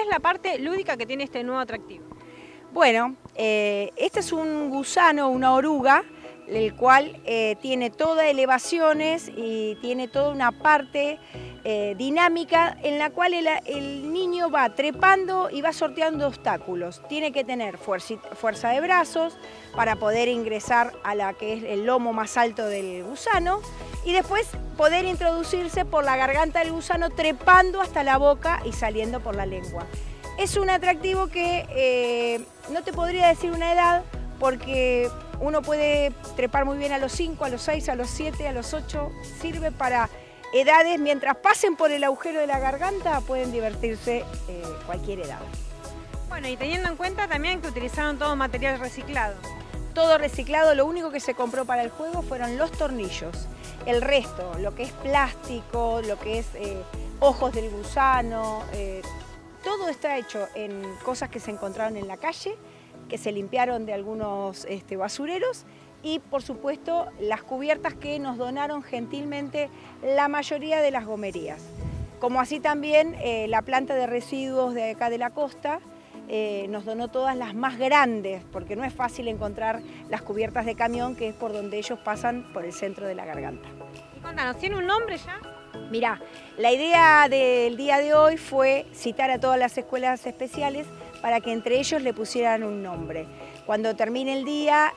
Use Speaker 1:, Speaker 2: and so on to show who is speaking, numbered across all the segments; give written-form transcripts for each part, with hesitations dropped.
Speaker 1: la parte lúdica que tiene este nuevo atractivo?
Speaker 2: Bueno, este es un gusano, una oruga, el cual tiene todas elevaciones y tiene toda una parte dinámica en la cual el niño va trepando y va sorteando obstáculos. Tiene que tener fuerza de brazos para poder ingresar a la que es el lomo más alto del gusano y después poder introducirse por la garganta del gusano trepando hasta la boca y saliendo por la lengua. Es un atractivo que no te podría decir una edad porque uno puede trepar muy bien a los 5, a los 6, a los 7, a los 8. Sirve para edades, mientras pasen por el agujero de la garganta, pueden divertirse cualquier edad.
Speaker 1: Bueno, y teniendo en cuenta también que utilizaron todo material reciclado.
Speaker 2: Todo reciclado, lo único que se compró para el juego fueron los tornillos. El resto, lo que es plástico, lo que es ojos del gusano, todo está hecho en cosas que se encontraron en la calle, que se limpiaron de algunos basureros y por supuesto las cubiertas que nos donaron gentilmente la mayoría de las gomerías. Como así también la planta de residuos de acá de la costa nos donó todas las más grandes, porque no es fácil encontrar las cubiertas de camión, que es por donde ellos pasan por el centro de la garganta.
Speaker 1: Y contanos, ¿tiene un nombre ya?
Speaker 2: Mirá, la idea del día de hoy fue citar a todas las escuelas especiales para que entre ellos le pusieran un nombre. Cuando termine el día,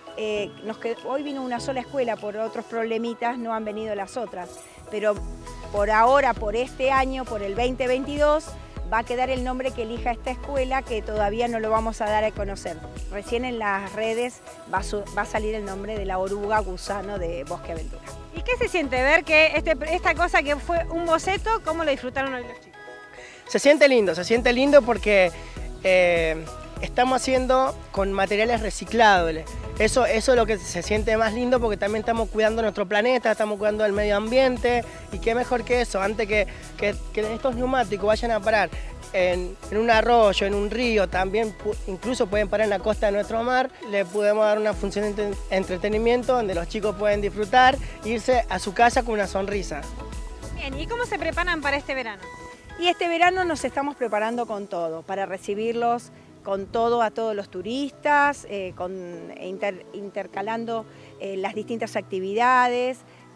Speaker 2: hoy vino una sola escuela por otros problemitas, no han venido las otras, pero por ahora, por este año, por el 2022, va a quedar el nombre que elija esta escuela, que todavía no lo vamos a dar a conocer. Recién en las redes va a salir el nombre de la oruga gusano de Bosque Aventura.
Speaker 1: ¿Y qué se siente ver que esta cosa que fue un boceto, cómo lo disfrutaron hoy los chicos?
Speaker 3: Se siente lindo porque estamos haciendo con materiales reciclables. Eso es lo que se siente más lindo porque también estamos cuidando nuestro planeta, estamos cuidando el medio ambiente y qué mejor que eso, antes que estos neumáticos vayan a parar en un arroyo, en un río, también incluso pueden parar en la costa de nuestro mar, le podemos dar una función de entretenimiento donde los chicos pueden disfrutar e irse a su casa con una sonrisa.
Speaker 1: Bien, ¿y cómo se preparan para este verano?
Speaker 2: Y este verano nos estamos preparando con todo, para recibirlos con todo a todos los turistas, intercalando las distintas actividades.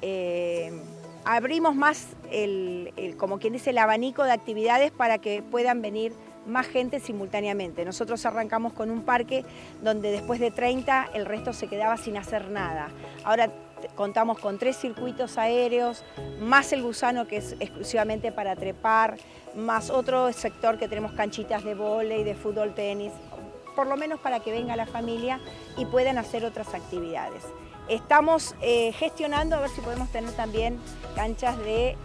Speaker 2: Abrimos más como quien dice, el abanico de actividades para que puedan venir más gente simultáneamente. Nosotros arrancamos con un parque donde después de 30 el resto se quedaba sin hacer nada. Ahora contamos con 3 circuitos aéreos, más el gusano que es exclusivamente para trepar, más otro sector que tenemos canchitas de vóley, de fútbol, tenis, por lo menos para que venga la familia y puedan hacer otras actividades. Estamos gestionando a ver si podemos tener también canchas de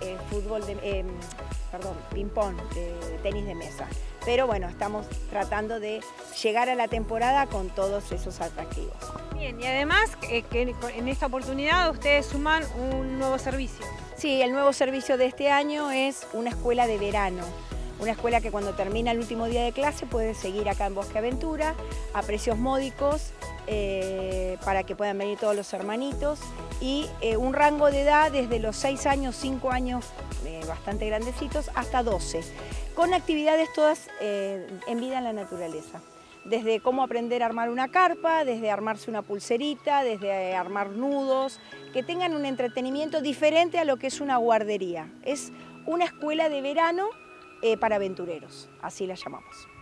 Speaker 2: ping-pong, de tenis de mesa. Pero bueno, estamos tratando de llegar a la temporada con todos esos atractivos.
Speaker 1: Bien, y además que en esta oportunidad ustedes suman un nuevo servicio.
Speaker 2: Sí, el nuevo servicio de este año es una escuela de verano. Una escuela que cuando termina el último día de clase puede seguir acá en Bosque Aventura a precios módicos para que puedan venir todos los hermanitos y un rango de edad desde los 6 años, 5 años bastante grandecitos hasta 12, con actividades todas en vida en la naturaleza. Desde cómo aprender a armar una carpa, desde armarse una pulserita, desde armar nudos, que tengan un entretenimiento diferente a lo que es una guardería. Es una escuela de verano para aventureros, así la llamamos.